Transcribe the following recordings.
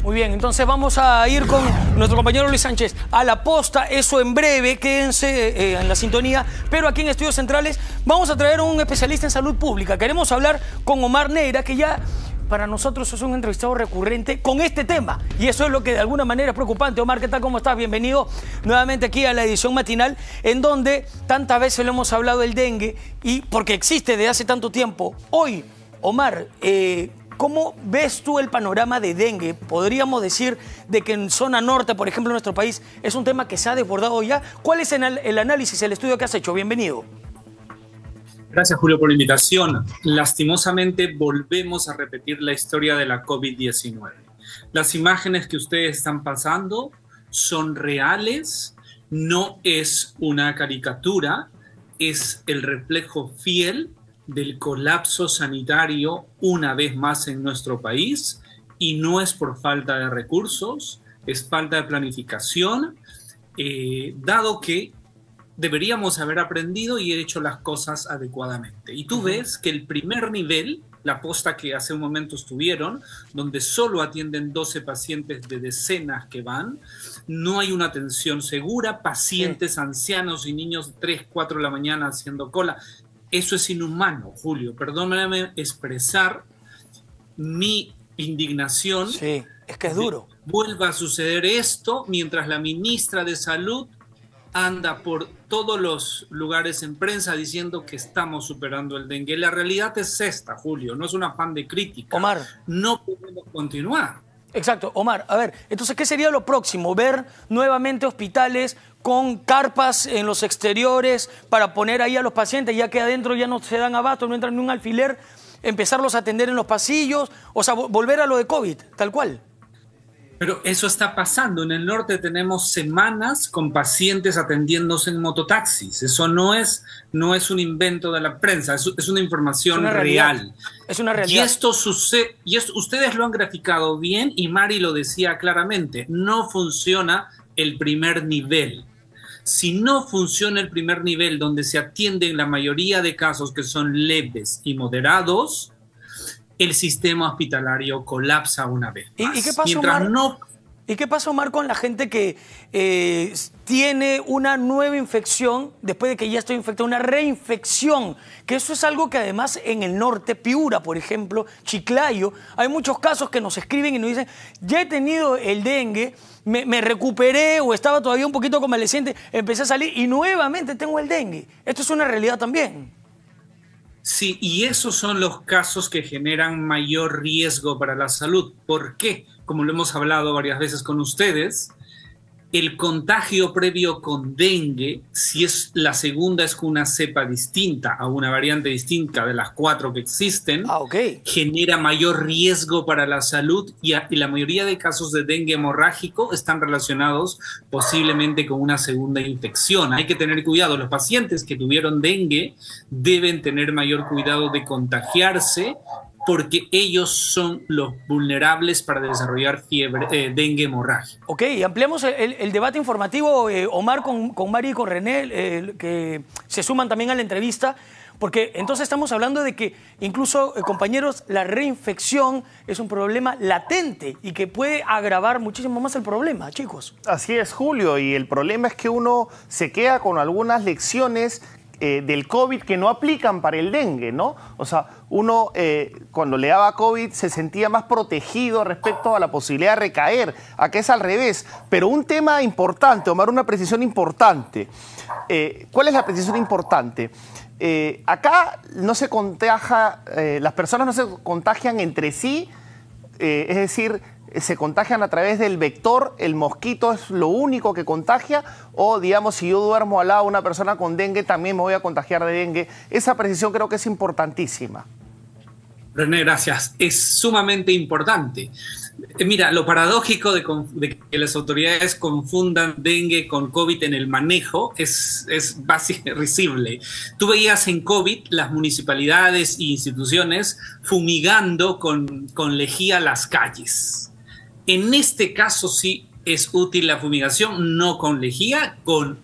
Muy bien, entonces vamos a ir con nuestro compañero Luis Sánchez a la posta, eso en breve, quédense en la sintonía, pero aquí en Estudios Centrales vamos a traer a un especialista en salud pública. Queremos hablar con Omar Neira, que ya para nosotros es un entrevistado recurrente con este tema, y eso es lo que de alguna manera es preocupante. Omar, ¿qué tal? ¿Cómo estás? Bienvenido nuevamente aquí a la edición matinal, en donde tantas veces lo hemos hablado del dengue, y porque existe desde hace tanto tiempo. Hoy, Omar, ¿cómo ves tú el panorama de dengue? Podríamos decir de que en zona norte, por ejemplo, en nuestro país, es un tema que se ha desbordado ya. ¿Cuál es el análisis, el estudio que has hecho? Bienvenido. Gracias, Julio, por la invitación. Lastimosamente, volvemos a repetir la historia de la COVID-19. Las imágenes que ustedes están pasando son reales, no es una caricatura, es el reflejo fiel del colapso sanitario una vez más en nuestro país, y no es por falta de recursos, es falta de planificación, dado que deberíamos haber aprendido y hecho las cosas adecuadamente. Y tú ves que el primer nivel, la posta que hace un momento estuvieron, donde solo atienden 12 pacientes de decenas que van, no hay una atención segura, pacientes ancianos y niños 3, 4 de la mañana haciendo cola. Eso es inhumano, Julio. Perdóname expresar mi indignación. Sí, es que es duro. Vuelva a suceder esto mientras la ministra de Salud anda por todos los lugares en prensa diciendo que estamos superando el dengue. La realidad es esta, Julio, no es un afán de crítica. Omar. No podemos continuar. Exacto, Omar. A ver, entonces, ¿qué sería lo próximo? ¿Ver nuevamente hospitales con carpas en los exteriores para poner ahí a los pacientes, ya que adentro ya no se dan abasto, no entran ni un alfiler, empezarlos a atender en los pasillos? O sea, volver a lo de COVID, tal cual. Pero eso está pasando. En el norte tenemos semanas con pacientes atendiéndose en mototaxis. Eso no es un invento de la prensa, es una información real. Es una realidad. Y esto sucede, ustedes lo han graficado bien, y Mari lo decía claramente, no funciona el primer nivel. Si no funciona el primer nivel, donde se atienden la mayoría de casos que son leves y moderados, el sistema hospitalario colapsa una vez más. ¿Y qué pasa, Omar? ¿Y qué pasa, Omar, con la gente que tiene una nueva infección después de que ya estoy infectado, una reinfección? Que eso es algo que además en el norte, Piura, por ejemplo, Chiclayo, hay muchos casos que nos escriben y nos dicen, ya he tenido el dengue, me recuperé o estaba todavía un poquito convaleciente, empecé a salir y nuevamente tengo el dengue. Esto es una realidad también. Sí, y esos son los casos que generan mayor riesgo para la salud. ¿Por qué? Como lo hemos hablado varias veces con ustedes, el contagio previo con dengue, si es la segunda es con una cepa distinta, a una variante distinta de las 4 que existen, genera mayor riesgo para la salud, y la mayoría de casos de dengue hemorrágico están relacionados posiblemente con una segunda infección. Hay que tener cuidado. Los pacientes que tuvieron dengue deben tener mayor cuidado de contagiarse, porque ellos son los vulnerables para desarrollar dengue hemorrágica. Ok, ampliamos el debate informativo, Omar, con Mari y con René, que se suman también a la entrevista, porque entonces estamos hablando de que incluso, compañeros, la reinfección es un problema latente y que puede agravar muchísimo más el problema, chicos. Así es, Julio, y el problema es que uno se queda con algunas lecciones del COVID que no aplican para el dengue, ¿no? O sea, uno cuando le daba COVID se sentía más protegido respecto a la posibilidad de recaer. Acá es al revés. Pero un tema importante, Omar, una precisión importante. ¿Cuál es la precisión importante? Acá no se contagia, las personas no se contagian entre sí, es decir, se contagian a través del vector, el mosquito es lo único que contagia, o digamos, si yo duermo al lado de una persona con dengue, también me voy a contagiar de dengue. Esa precisión creo que es importantísima. René, gracias. Es sumamente importante. Mira, lo paradójico de que las autoridades confundan dengue con COVID en el manejo es básicamente risible. Tú veías en COVID las municipalidades e instituciones fumigando con lejía las calles. En este caso sí es útil la fumigación, no con lejía, con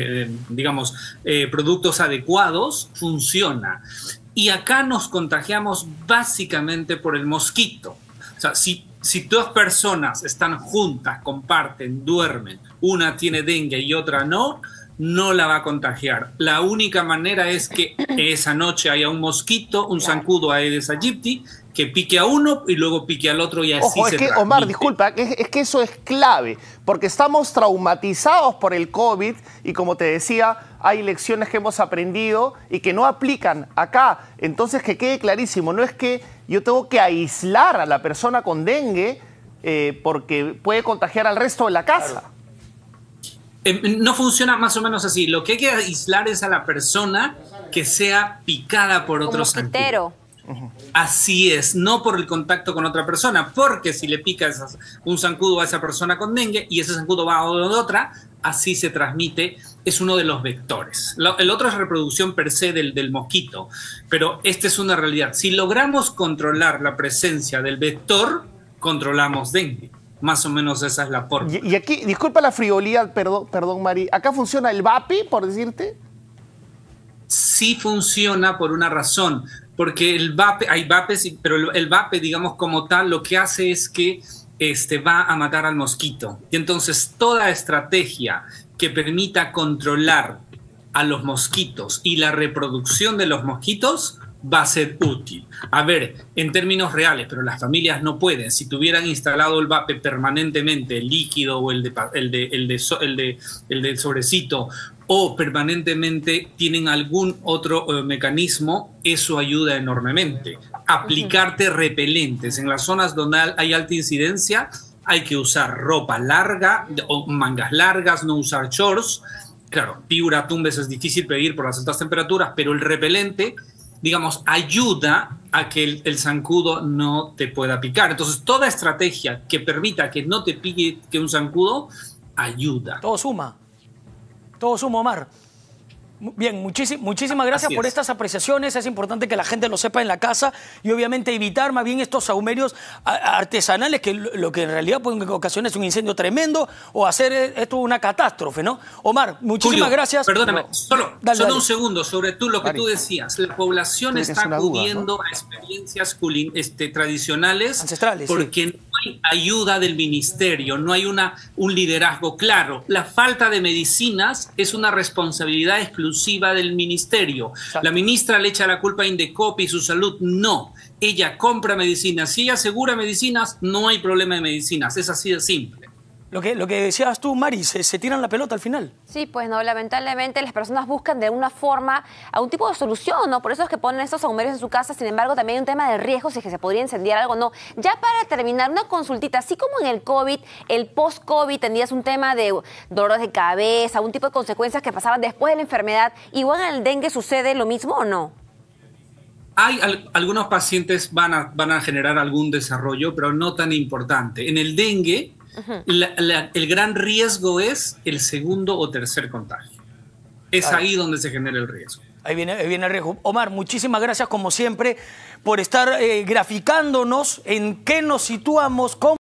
productos adecuados, funciona. Y acá nos contagiamos básicamente por el mosquito. O sea, si Si dos personas están juntas, comparten, duermen, una tiene dengue y otra no, no la va a contagiar. La única manera es que esa noche haya un mosquito, un zancudo Aedes aegypti, que pique a uno y luego pique al otro y así Ojo, se es que, transmite. Omar, disculpa, es que eso es clave, porque estamos traumatizados por el COVID y como te decía, hay lecciones que hemos aprendido y que no aplican acá. Entonces, que quede clarísimo, no es que yo tengo que aislar a la persona con dengue porque puede contagiar al resto de la casa. No funciona más o menos así. Lo que hay que aislar es a la persona que sea picada por otro zancudo. Así es, no por el contacto con otra persona, porque si le pica un zancudo a esa persona con dengue y ese zancudo va a otra, así se transmite, es uno de los vectores. El otro es reproducción per se del mosquito, pero esta es una realidad. Si logramos controlar la presencia del vector, controlamos dengue. Más o menos esa es la forma. Y aquí, disculpa la frivolidad, perdón, Mari, ¿acá funciona el VAPI, por decirte? Sí funciona por una razón, porque el VAPE, hay VAPES, pero el VAPE, digamos como tal, lo que hace es que va a matar al mosquito. Y entonces toda estrategia que permita controlar a los mosquitos y la reproducción de los mosquitos va a ser útil. A ver, en términos reales, pero las familias no pueden. Si tuvieran instalado el VAPE permanentemente, el líquido o el de sobrecito, o permanentemente tienen algún otro mecanismo, eso ayuda enormemente. Aplicarte repelentes en las zonas donde hay alta incidencia, hay que usar ropa larga o mangas largas, no usar shorts. Claro, Piura, Tumbes es difícil pedir por las altas temperaturas, pero el repelente, digamos, ayuda a que el zancudo no te pueda picar. Entonces, toda estrategia que permita que no te pique que un zancudo, ayuda. Todo suma, Omar. Bien, muchísimas gracias por estas apreciaciones. Es importante que la gente lo sepa en la casa y obviamente evitar más bien estos sahumerios artesanales que lo que en realidad pueden ocasionar es un incendio tremendo o hacer esto una catástrofe, ¿no? Omar, muchísimas Julio, gracias. Perdóname, solo un segundo sobre lo que Mari, tú decías. La población está acudiendo a experiencias tradicionales, ancestrales, porque no hay ayuda del ministerio, no hay un liderazgo claro. La falta de medicinas es una responsabilidad exclusiva del ministerio. Exacto. La ministra le echa la culpa a Indecopi y su salud. No, ella compra medicinas. Si ella asegura medicinas, no hay problema de medicinas. Es así de simple. Lo que decías tú, Mari, se tiran la pelota al final. Sí, pues no, lamentablemente las personas buscan de alguna forma algún tipo de solución, ¿no? Por eso es que ponen estos sahumerios en su casa. Sin embargo, también hay un tema de riesgo, si es que se podría incendiar algo o no. Ya para terminar, una consultita, así como en el COVID, el post-COVID, tenías un tema de dolores de cabeza, un tipo de consecuencias que pasaban después de la enfermedad, ¿igual en el dengue sucede lo mismo o no? Algunos pacientes van a generar algún desarrollo, pero no tan importante. En el dengue, el gran riesgo es el segundo o tercer contagio. Es ahí donde se genera el riesgo. Ahí viene el riesgo. Omar, muchísimas gracias como siempre por estar graficándonos en qué nos situamos, cómo